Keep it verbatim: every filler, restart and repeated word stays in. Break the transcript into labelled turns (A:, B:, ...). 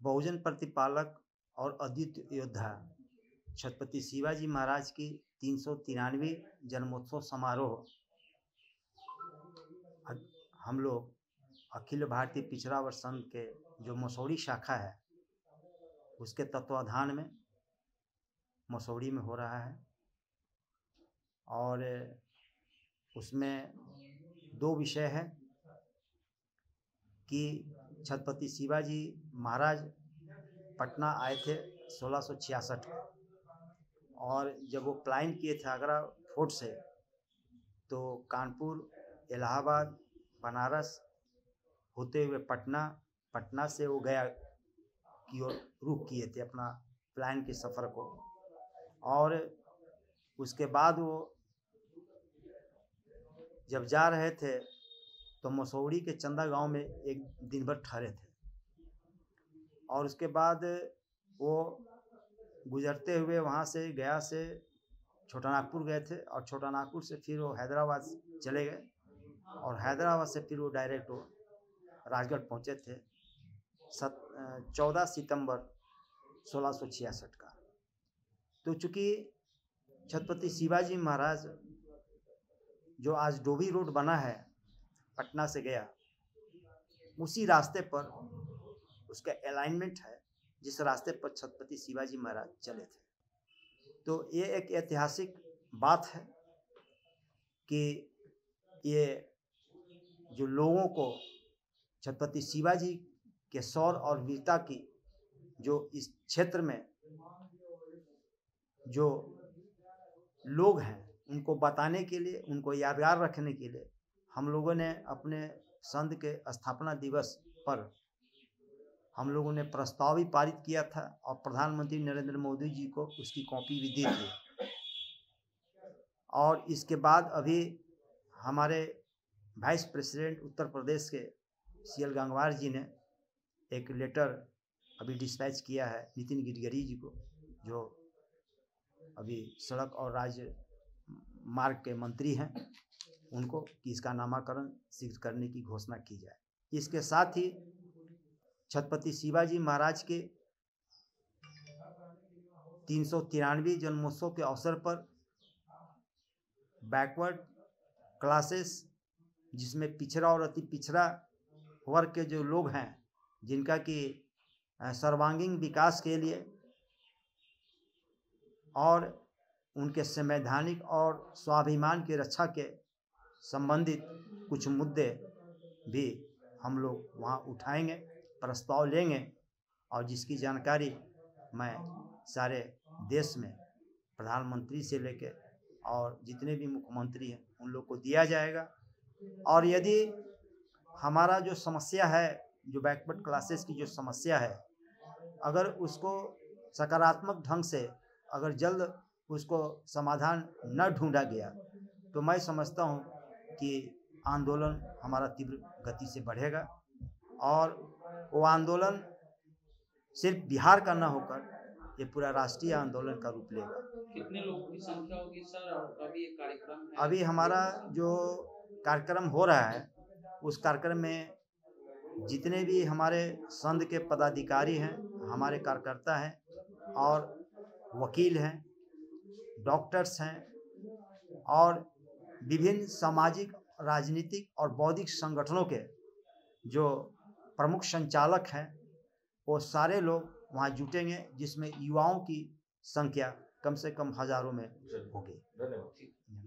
A: बहुजन प्रतिपालक और अद्वितीय योद्धा छत्रपति शिवाजी महाराज की तीन सौ तिरानवे जन्मोत्सव समारोह हम लोग अखिल भारतीय पिछड़ा वर्ग संघ के जो मसौढ़ी शाखा है उसके तत्वाधान में मसौढ़ी में हो रहा है। और उसमें दो विषय है कि छत्रपति शिवाजी महाराज पटना आए थे सोलह सौ छियासठ में, और जब वो प्लान किए थे आगरा फोर्ट से तो कानपुर, इलाहाबाद, बनारस होते हुए पटना, पटना से वो गया की ओर रुख किए थे अपना प्लान के सफ़र को। और उसके बाद वो जब जा रहे थे तो मसौढ़ी के चंदा गांव में एक दिन भर ठहरे थे, और उसके बाद वो गुजरते हुए वहाँ से गया से छोटा नागपुर गए थे, और छोटा नागपुर से फिर वो हैदराबाद चले गए, और हैदराबाद से फिर वो डायरेक्ट वो राजगढ़ पहुँचे थे सत चौदह सितंबर सोलह सौ छियासठ का। तो चूँकि छत्रपति शिवाजी महाराज जो आज डोभी रोड बना है पटना से गया, उसी रास्ते पर उसका अलाइनमेंट है जिस रास्ते पर छत्रपति शिवाजी महाराज चले थे। तो ये एक ऐतिहासिक बात है कि ये जो लोगों को छत्रपति शिवाजी के शौर्य और वीरता की जो इस क्षेत्र में जो लोग हैं उनको बताने के लिए, उनको यादगार रखने के लिए हम लोगों ने अपने संघ के स्थापना दिवस पर हम लोगों ने प्रस्ताव भी पारित किया था, और प्रधानमंत्री नरेंद्र मोदी जी को उसकी कॉपी भी दी थी। और इसके बाद अभी हमारे वाइस प्रेसिडेंट उत्तर प्रदेश के सी एल गंगवार जी ने एक लेटर अभी डिस्पैच किया है नितिन गडकरी जी को, जो अभी सड़क और राज्य मार्ग के मंत्री हैं, उनको कि इसका नामकरण शीघ्र करने की घोषणा की जाए। इसके साथ ही छत्रपति शिवाजी महाराज के तीन सौ तिरानवे जन्मोत्सव के अवसर पर बैकवर्ड क्लासेस, जिसमें पिछड़ा और अति पिछड़ा वर्ग के जो लोग हैं, जिनका कि सर्वांगीण विकास के लिए और उनके संवैधानिक और स्वाभिमान की रक्षा के संबंधित कुछ मुद्दे भी हम लोग वहाँ उठाएंगे, प्रस्ताव लेंगे, और जिसकी जानकारी मैं सारे देश में प्रधानमंत्री से लेकर और जितने भी मुख्यमंत्री हैं उन लोग को दिया जाएगा। और यदि हमारा जो समस्या है, जो बैकवर्ड क्लासेस की जो समस्या है, अगर उसको सकारात्मक ढंग से अगर जल्द उसको समाधान न ढूंढा गया तो मैं समझता हूँ कि आंदोलन हमारा तीव्र गति से बढ़ेगा, और वो आंदोलन सिर्फ बिहार का न होकर ये पूरा राष्ट्रीय आंदोलन का रूप लेगा।
B: कितने लोगों की संख्या होगी सर, और कभी ये कार्यक्रम है?
A: अभी हमारा जो कार्यक्रम हो रहा है उस कार्यक्रम में जितने भी हमारे संघ के पदाधिकारी हैं, हमारे कार्यकर्ता हैं, और वकील हैं, डॉक्टर्स हैं, और विभिन्न सामाजिक, राजनीतिक और बौद्धिक संगठनों के जो प्रमुख संचालक हैं, वो सारे लोग वहाँ जुटेंगे, जिसमें युवाओं की संख्या कम से कम हजारों में होगी।
B: धन्यवाद।